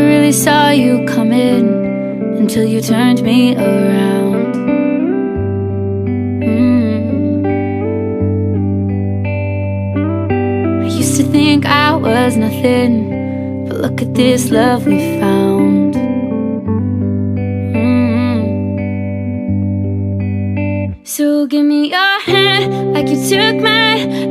really saw you coming until you turned me around. I used to think I was nothing, but look at this love we found. So give me your hand like you took mine.